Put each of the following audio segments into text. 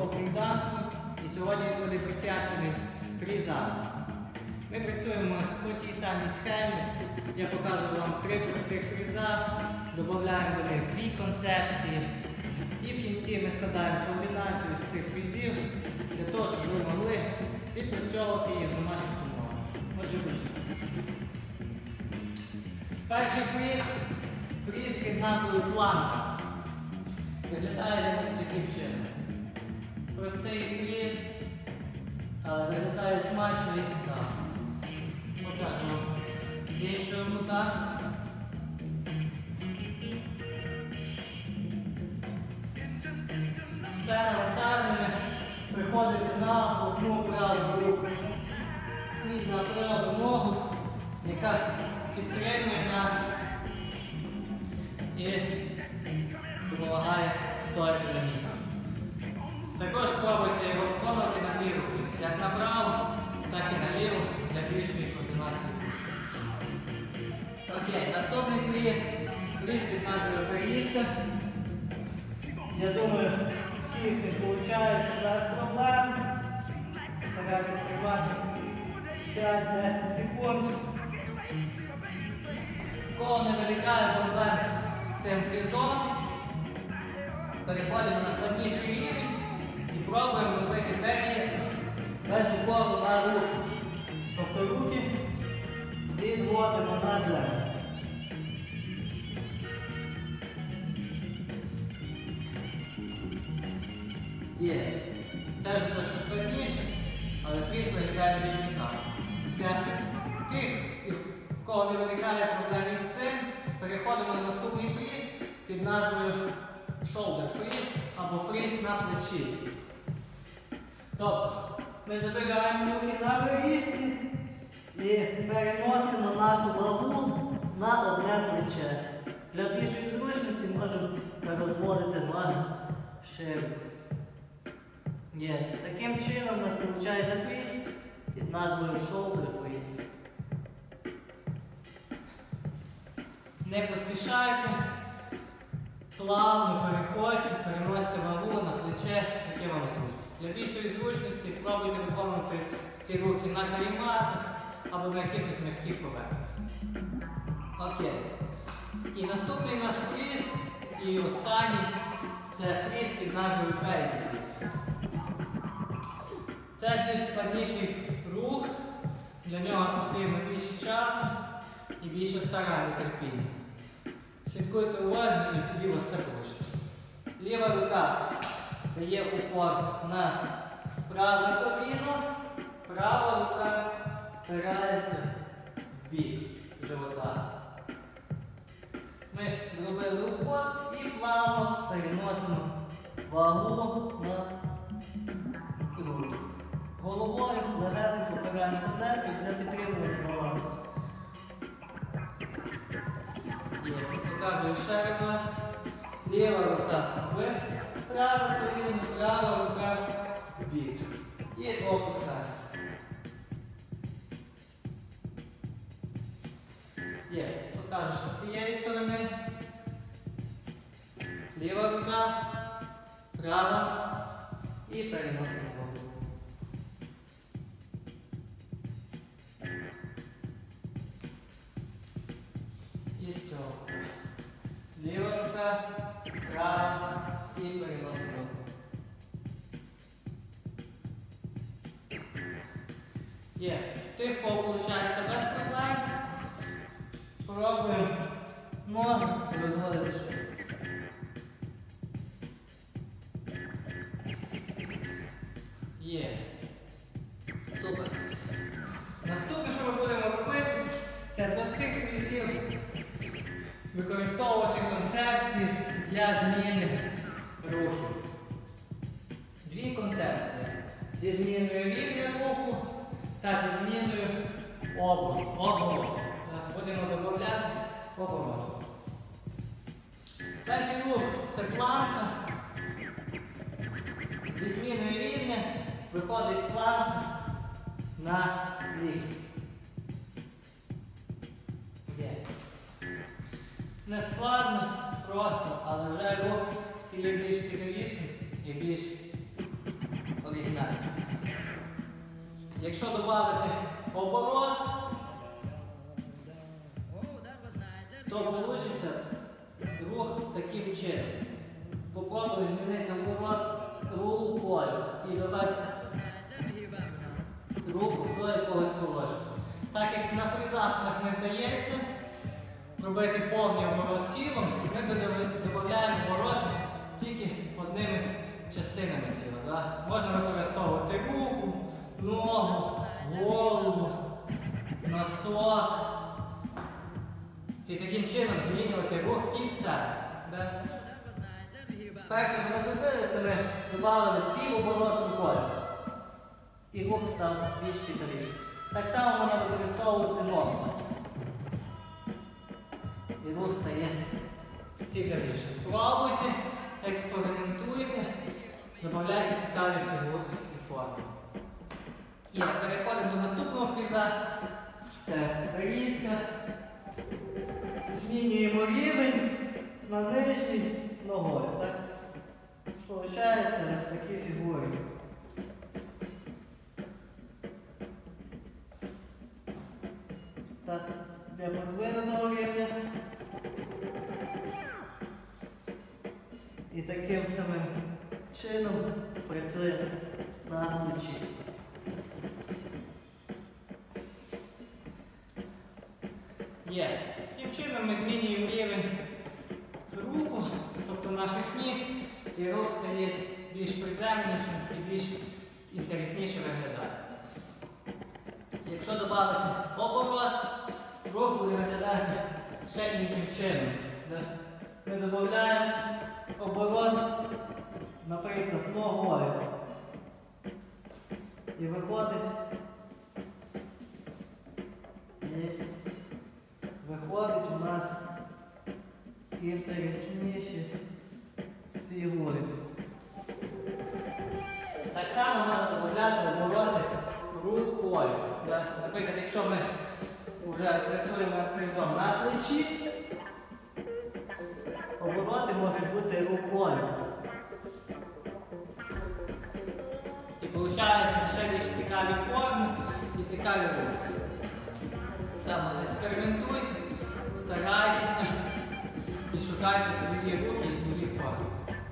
поп-дансу, і сьогодні він буде присвячений фрізам. Ми працюємо по тій самій схемі. Я показую вам 3 простих фріза, додаємо до них 2 концепції. І в кінці ми складаємо комбінацію з цих фрізів для того, щоб ви могли відпрацьовувати їх в домашніх умовах. Отже, почнемо. Перший фріз під назвою планка. Виглядає він ось таким чином. Простий фріз, але виглядає смачно і цікаво. Отак, з іншого кута. Все навантажене приходиться на одну праву руку і на праву ногу, яка підтримує нас і допомагає стояти на місці. Також спробуйте його виконувати на 2 руки, як на праву, так і на ліву, для більшої координації. Окей, наступний фріз під назвою періска. Я думаю, всіх він виходить без проблем. Старайтесь тримати 5-10 секунд. В кого не виникає проблем з цим фрізом, переходимо на складніший рівень і пробуємо робити періска без упору на руки. Тобто руки відводимо на землю. Є. Це вже трошки складніше, але фріз виглядає більш цікаво. Для тих, в кого не виникає проблем із цим, переходимо на наступний фріз під назвою shoulder freeze або фріз на плечі. Тобто, ми забираємо руки на берізці і переносимо нашу вагу на одне плече. Для більшої зручності можемо розводити ноги широко. Таким чином у нас виходить фріз під назвою shoulder freeze. Не поспішайте, плавно переходьте, переносите вагу на плече, яке вам зручно. Для більшої зручності пробуйте виконувати ці рухи на каріматах або на якихось м'яких поверхнях. Окей. І наступний наш фріз, і останній, це фріз під назвою baby freeze. Це більш складніший рух, для нього потрібно більше часу і більше старань і терпіння. Слідкуйте уважно і тоді у вас все вийде. Ліва рука дає упор на праве коліно, права рука впирається в бік живота. Ми зробили упор і плавно переносимо вагу на груди. Головою легесенько опираємося в землю для підтримування балансу. Показую ще разок. Ліва рука в праве коліно, права рука в бік. І опускаємося. Покажу, що з цієї сторони. Ліва рука, права і переносимо вагу. І з цього. Ліва рука, права і переносимо вагу. Тих, кого виходить без проблем. Пробуємо ноги розводити широко. Супер. Наступне, що ми будемо робити, це до цих фрізів використовувати концепції для зміни рухів. 2 концепції. Зі зміною рівня руху та зі зміною обороту. Будемо додавати оборот. Перший рух це планка. Зі зміною рівня виходить планка на лікті. Не складно, просто, але вже рух стає більш цікавішим і більш оригінальні. Якщо додати оборот, то вийде рух таким чином. Попробуй змінити оборот рукою і довести руку до якогось положення. Так як на фрізах у нас не вдається робити повний оборот тілом, ми додаємо обороти тільки одними частинами тіла. Да? Можна використовувати руку, ногу, голову, носок. І таким чином змінювати рух під себе. Да? Перше, що ми зробили, це ми додали півоборот рукою. І рух став більш цікавіший. Так само можна використовувати ногу. І рух стає цікавішим. Пробуйте, експериментуйте, додавайте цікаві фігури і форми. І переходимо до наступного фріза. Це різка. Змінюємо рівень на нижній ногою. Так? Получається ось такі фігури. Так, для подвинутого рівня. І таким самим чином працює на плечі. Є. Таким чином ми змінюємо рівень руху, тобто наших ніг, і рух стає більш приземнішим і більш інтересніше виглядає. Якщо додати оборот, рух буде виглядати ще іншим чином. Ми додаємо оборот, наприклад, ногою. І виходить у нас інтересніші фігури. Так само можна додати обороти рукою. Наприклад, якщо ми вже працюємо над фрізом на плечі, обороти можуть бути рукою. І виходить ще більш цікаві форми і цікаві рухи. Саме експериментуйте, старайтеся і шукайте свої рухи і свої форми.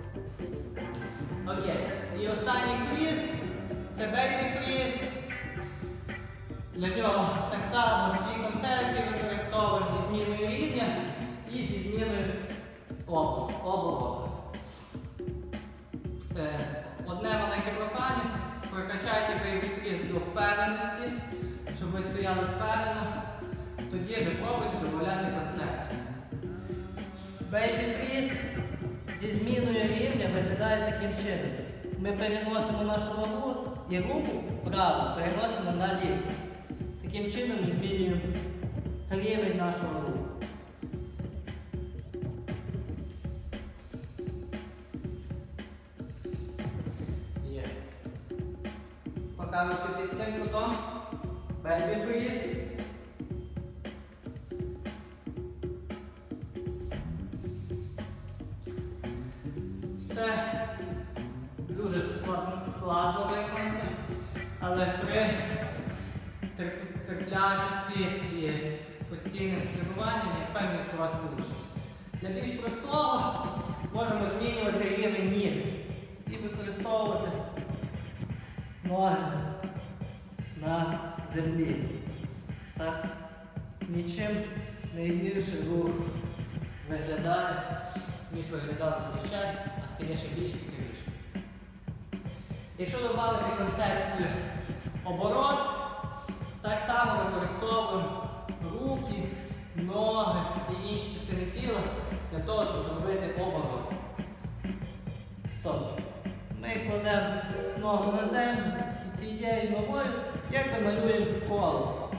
Окей. І останній фріз – це бейбі фріз. Для нього так само дві концепції використовуємо зі зміною рівня і зі зміною обороту. Одне маленьке прохання – прокачайте бейбі фріз до впевненості, щоб ви стояли впевнено. Тоді вже пробуйте додати концепцію. Бейбі фріз зі зміною рівня виглядає таким чином. Ми переносимо нашу ногу і руку праву переносимо на ліву. Таким чином ми змінюємо рівень нашого руху. Є. Покажу, що під цим кутом бейбі фріз. Це дуже складно виконати, але при терплячості і постійним тренуванням я впевнений, що у вас вийде. Для більш простого можемо змінювати рівень ніг і використовувати ноги на землі. Так, нічим не гірше рух виглядає, ніж виглядав зазвичай, а стає ще більш цікавіше. Якщо додати концепцію оборот, так само використовуємо руки, ноги і інші частини тіла для того, щоб зробити оборот. Тобто, ми кладемо ногу на землю і цією ногою якби малюємо коло.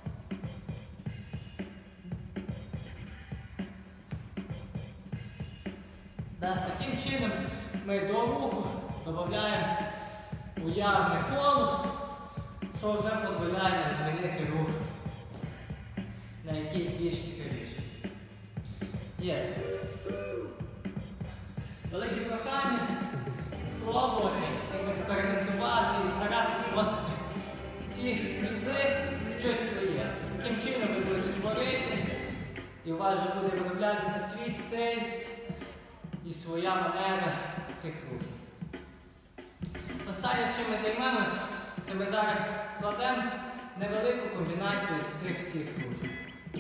Таким чином ми до руху додаємо уявне коло, що вже дозволяє нам змінити рух на якийсь більш цікавіший. Є. Велике прохання пробувати, експериментувати і старатися вносити ці фрізи в щось своє. Таким чином ви будете творити, і у вас вже буде вироблятися свій стиль і своя манера цих рухів. Останнє, чим ми займемось, це ми зараз складемо невелику комбінацію з цих всіх рухів.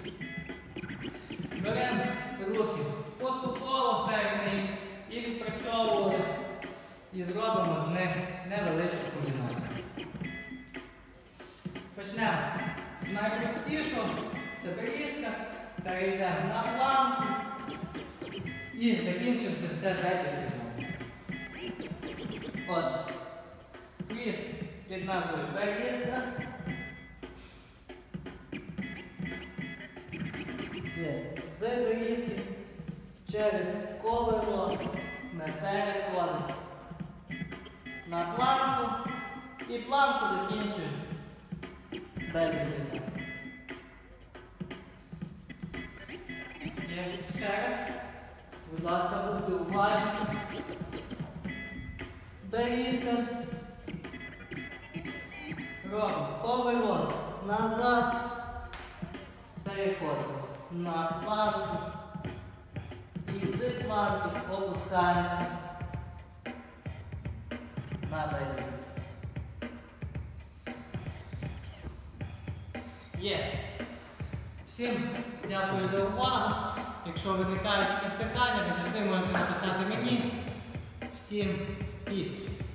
Беремо рухи поступово певні і відпрацьовували, і зробимо з них невеличку комбінацію. Почнемо з найпростішого, це берізка, перейдемо на планку і закінчимо це все бебі-фрізом. Отже, фріз під назвою берізка. З берізки через коверло ми переходимо на планку і планку закінчуємо бебі-фрізом. Ще раз, будь ласка, будьте уважні. Берізка. Робимо поворот назад. Переходимо на планку. І з планки опускаємося на бебі. Є. Всім дякую за увагу. Якщо виникають якісь питання, ви завжди можете написати мені. Всім піс!